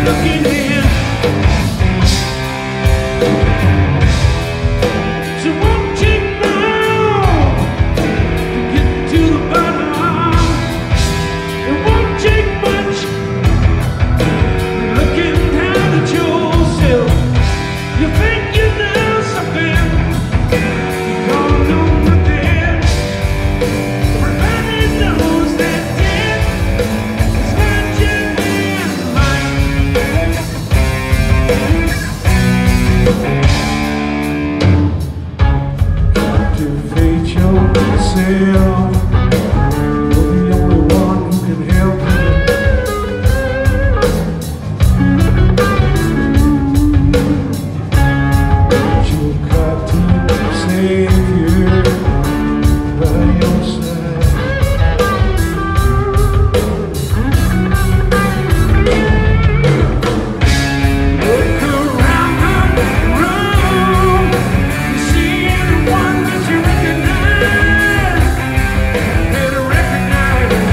looking in. So won't take long to get to the bottom. It won't take much. Looking down at yourself, you think you know something, you don't know nothing. Everybody knows that death is not your mind. Cultivate yourself. You're the only one who can help you. You've got to save you by yourself. Look around the room. You see anyone that you recognize? Better recognize.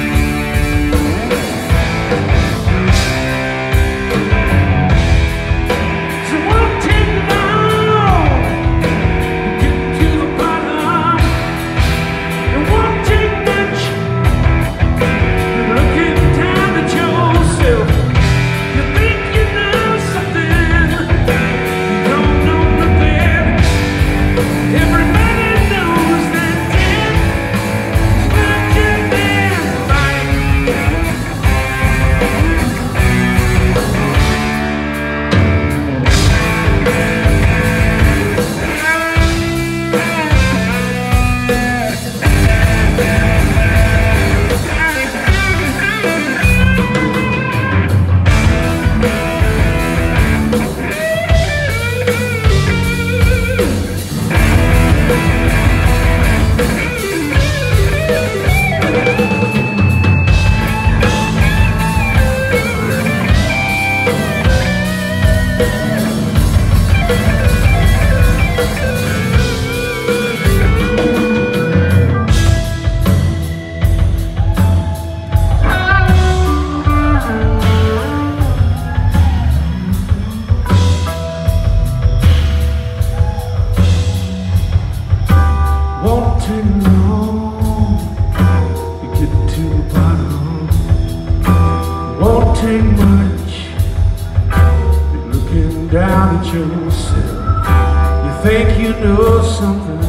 So it won't take long to get to the bottom. It won't take much. You're looking down at yourself. You think you know something, you don't know nothing. Everybody knows that death is not your damn fight. Won't take long to get to the bottom. Won't take much. You're looking down at yourself. You think you know something,